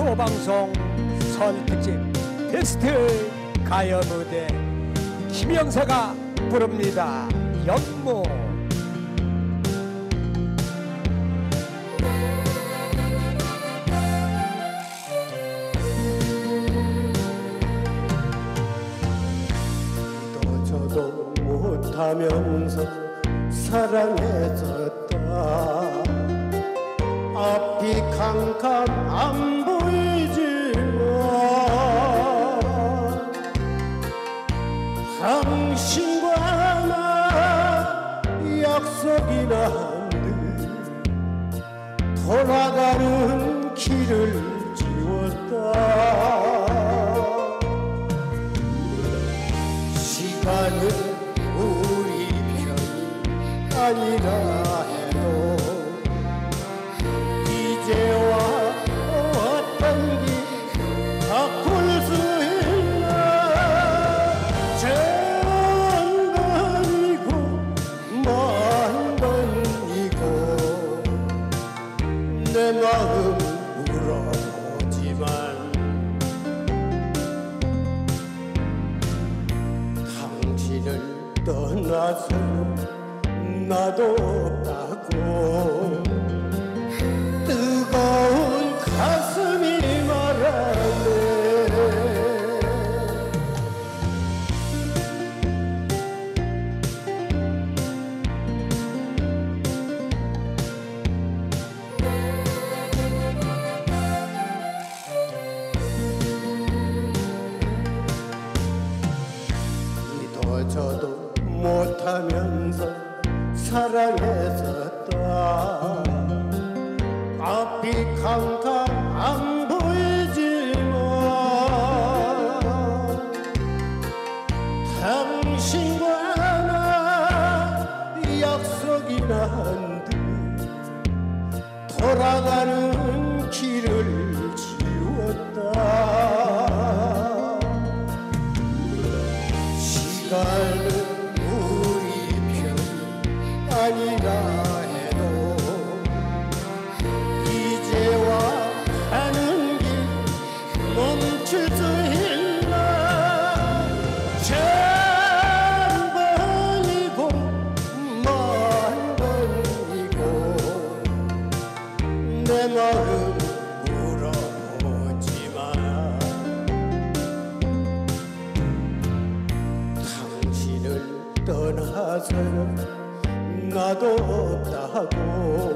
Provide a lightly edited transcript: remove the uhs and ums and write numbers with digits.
방송 설 특집 베스트 가요 무대 김영사가 부릅니다. 연모. 저도 못하면서 사랑했었다. 앞이 캄캄 안 보이지만 당신과 나 약속이나 한 듯 돌아가는 길을 지웠다. 시간은 우리 편이 아니라 해도 이제와 어떤 길 바꿀 수 있나. 천 번이고 만 번이고 내 마음 물어보지만 떠나서 나도 없다고 뜨거운 가슴이 말하네. 저도 못하면서 사랑했었다. 앞이 캄캄 안 보이지만 당신과 나 약속이나 한 듯 돌아가는 길을 지웠다. 시간은 우리 편이 아니라 해도 이제와 가는 길 멈출 수 있나. 천 번이고 만 번이고 내 마음 물어보지만 떠나서는 나도 없다고